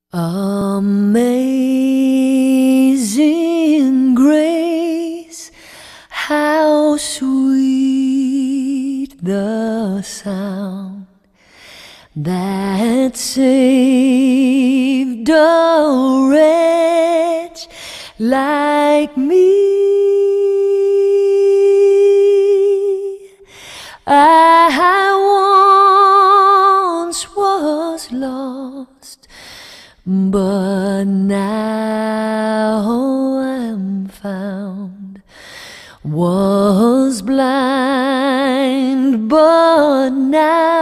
Amazing grace, how sweet the sound that saved a wretch like me. I once was lost, but now I'm found. Was blind, but now